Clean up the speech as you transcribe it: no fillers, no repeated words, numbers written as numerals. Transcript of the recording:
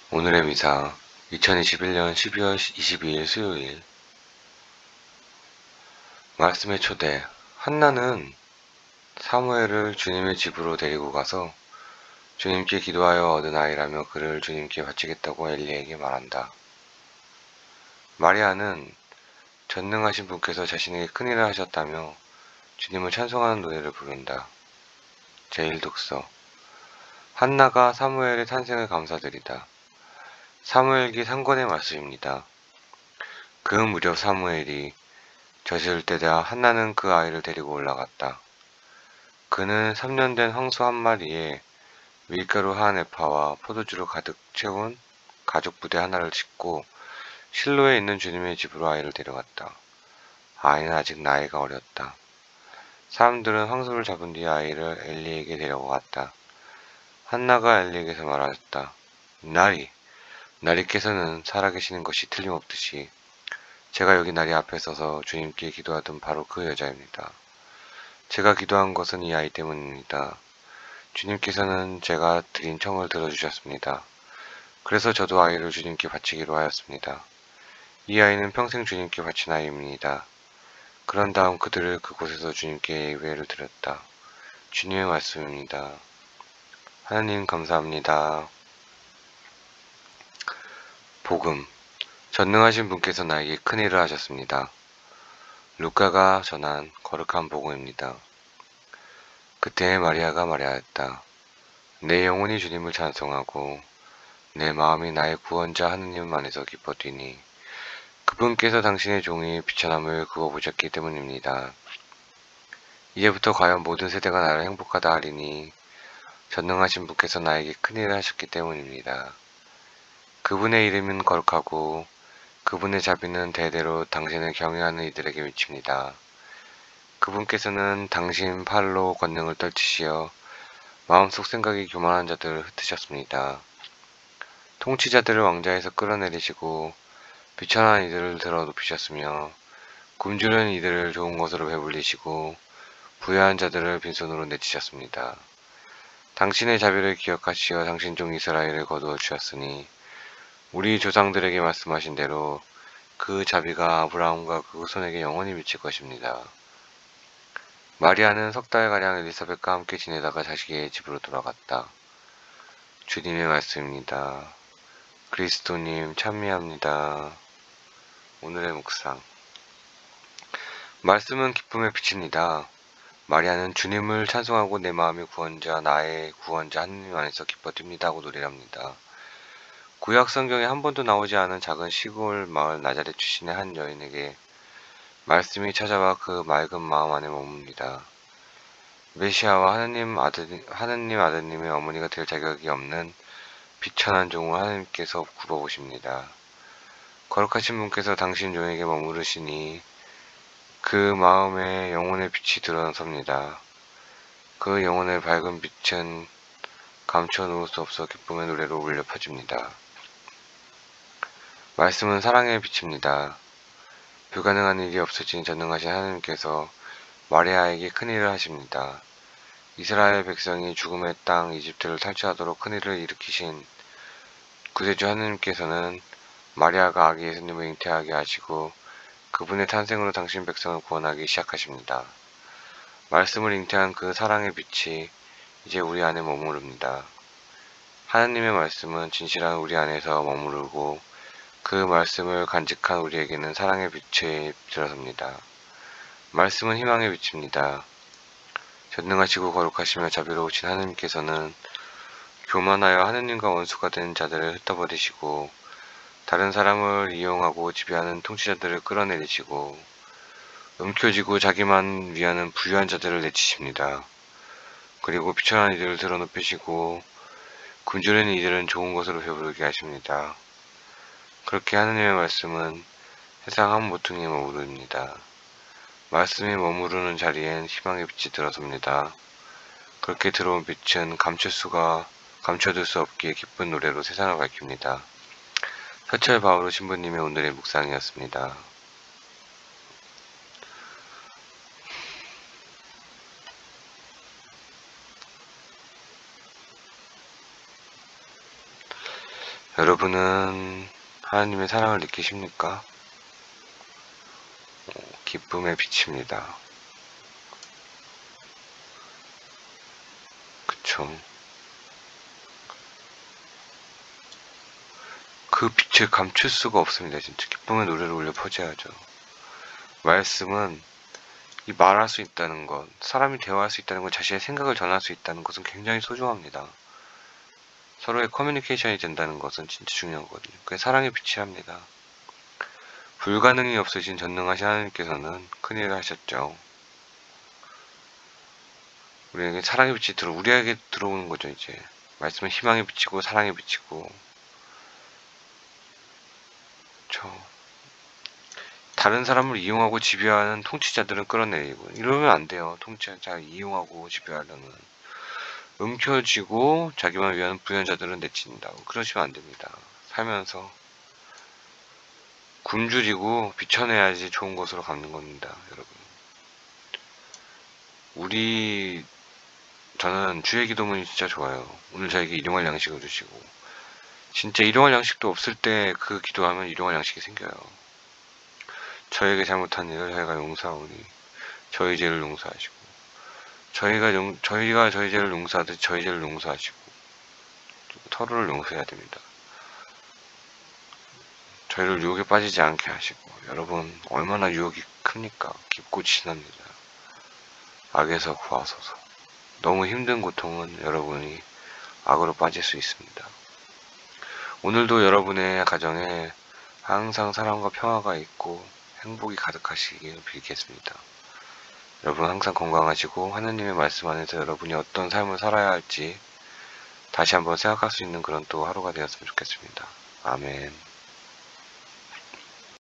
오늘의 미사 2021년 12월 22일 수요일. 말씀의 초대. 한나는 사무엘을 주님의 집으로 데리고 가서 주님께 기도하여 얻은 아이라며 그를 주님께 바치겠다고 엘리에게 말한다. 마리아는 전능하신 분께서 자신에게 큰일을 하셨다며 주님을 찬송하는 노래를 부른다. 제1독서. 한나가 사무엘의 탄생을 감사드리다. 사무엘기 3권의 말씀입니다. 그 무렵 사무엘이 젖을 때다 한나는 그 아이를 데리고 올라갔다. 그는 3년 된 황소 한 마리에 밀가루 한 에파와 포도주로 가득 채운 가죽 부대 하나를 싣고 실로에 있는 주님의 집으로 아이를 데려갔다. 아이는 아직 나이가 어렸다. 사람들은 황소를 잡은 뒤 아이를 엘리에게 데려갔다. 한나가 엘리에게서 말하였다. 나리께서는 살아계시는 것이 틀림없듯이 제가 여기 나리 앞에 서서 주님께 기도하던 바로 그 여자입니다. 제가 기도한 것은 이 아이 때문입니다. 주님께서는 제가 드린 청을 들어주셨습니다. 그래서 저도 아이를 주님께 바치기로 하였습니다. 이 아이는 평생 주님께 바친 아이입니다. 그런 다음 그들을 그곳에서 주님께 예배를 드렸다. 주님의 말씀입니다. 하나님 감사합니다. 복음. 전능하신 분께서 나에게 큰일을 하셨습니다. 루카가 전한 거룩한 복음입니다. 그때 마리아가 말하였다. 내 영혼이 주님을 찬송하고 내 마음이 나의 구원자 하느님 안에서 기뻐뛰니 그분께서 당신의 종이 비천함을 그어보셨기 때문입니다. 이제부터 과연 모든 세대가 나를 행복하다 하리니 전능하신 분께서 나에게 큰일을 하셨기 때문입니다. 그분의 이름은 거룩하고 그분의 자비는 대대로 당신을 경외하는 이들에게 미칩니다. 그분께서는 당신 팔로 권능을 떨치시어 마음속 생각이 교만한 자들을 흩으셨습니다. 통치자들을 왕좌에서 끌어내리시고 비천한 이들을 들어 높이셨으며 굶주린 이들을 좋은 것으로 배불리시고 부유한 자들을 빈손으로 내치셨습니다. 당신의 자비를 기억하시어 당신 종 이스라엘을 거두어 주셨으니 우리 조상들에게 말씀하신 대로 그 자비가 아브라함과 그 후손에게 영원히 미칠 것입니다. 마리아는 석 달가량 엘리사벳과 함께 지내다가 자식의 집으로 돌아갔다. 주님의 말씀입니다. 그리스도님 찬미합니다. 오늘의 묵상. 말씀은 기쁨의 빛입니다. 마리아는 주님을 찬송하고 내 마음의 구원자, 나의 구원자 하느님 안에서 기뻐 뜁니다 하고 노래합니다. 구약 성경에 한 번도 나오지 않은 작은 시골 마을 나자렛 출신의 한 여인에게 말씀이 찾아와 그 맑은 마음 안에 머뭅니다. 메시아와 하느님 아드님의 어머니가 될 자격이 없는 비천한 종을 하나님께서 굽어보십니다. 거룩하신 분께서 당신 종에게 머무르시니 그 마음에 영혼의 빛이 드러섭니다. 그 영혼의 밝은 빛은 감춰놓을 수 없어 기쁨의 노래로 울려 퍼집니다. 말씀은 사랑의 빛입니다. 불가능한 일이 없어진 전능하신 하나님께서 마리아에게 큰일을 하십니다. 이스라엘 백성이 죽음의 땅 이집트를 탈취하도록 큰일을 일으키신 구세주 하나님께서는 마리아가 아기 예수님을 잉태하게 하시고 그분의 탄생으로 당신 백성을 구원하기 시작하십니다. 말씀을 잉태한 그 사랑의 빛이 이제 우리 안에 머무릅니다. 하나님의 말씀은 진실한 우리 안에서 머무르고 그 말씀을 간직한 우리에게는 사랑의 빛이 들어섭니다. 말씀은 희망의 빛입니다. 전능하시고 거룩하시며 자비로우신 하나님께서는 교만하여 하느님과 원수가 된 자들을 흩어버리시고 다른 사람을 이용하고 지배하는 통치자들을 끌어내리시고 움켜쥐고 자기만 위하는 부유한 자들을 내치십니다. 그리고 비천한 이들을 들어눕히시고 굶주린 이들은 좋은 것으로 배부르게 하십니다. 그렇게 하느님의 말씀은 세상 한 모퉁이에 머무릅니다. 말씀이 머무르는 자리엔 희망의 빛이 들어섭니다. 그렇게 들어온 빛은 감춰둘 수 없기에 기쁜 노래로 세상을 밝힙니다. 서철 바오로 신부님의 오늘의 묵상이었습니다. 여러분은 하나님의 사랑을 느끼십니까? 기쁨의 빛입니다. 그쵸? 그 빛을 감출 수가 없습니다. 진짜 기쁨의 노래를 울려 퍼져야죠. 말씀은 이 말할 수 있다는 것, 사람이 대화할 수 있다는 것, 자신의 생각을 전할 수 있다는 것은 굉장히 소중합니다. 서로의 커뮤니케이션이 된다는 것은 진짜 중요한 거거든요. 그게 사랑의 빛이랍니다. 불가능이 없으신 전능하신 하나님께서는 큰일을 하셨죠. 우리에게 사랑의 빛이 우리에게 들어오는 거죠, 이제. 말씀은 희망의 빛이고, 사랑의 빛이고. 다른 사람을 이용하고 지배하는 통치자들은 끌어내리고, 이러면 안 돼요. 통치자 이용하고 지배하려면. 움켜쥐고 자기만 위하는 부연자들은 내친다고. 그러시면 안 됩니다. 살면서 굶주리고 비춰내야지 좋은 것으로 갚는 겁니다, 여러분. 저는 주의 기도문이 진짜 좋아요. 오늘 저에게 일용할 양식을 주시고, 진짜 일용할 양식도 없을 때 그 기도하면 일용할 양식이 생겨요. 저에게 잘못한 일을 저희가 용서하오니 저희 죄를 용서하시고, 저희가 저희 죄를 용서하듯 저희 죄를 용서하시고, 서로를 용서해야 됩니다. 저희를 유혹에 빠지지 않게 하시고. 여러분, 얼마나 유혹이 큽니까? 깊고 진합니다. 악에서 구하소서. 너무 힘든 고통은 여러분이 악으로 빠질 수 있습니다. 오늘도 여러분의 가정에 항상 사랑과 평화가 있고 행복이 가득하시길 빌겠습니다. 여러분 항상 건강하시고 하나님의 말씀 안에서 여러분이 어떤 삶을 살아야 할지 다시 한번 생각할 수 있는 그런 또 하루가 되었으면 좋겠습니다. 아멘.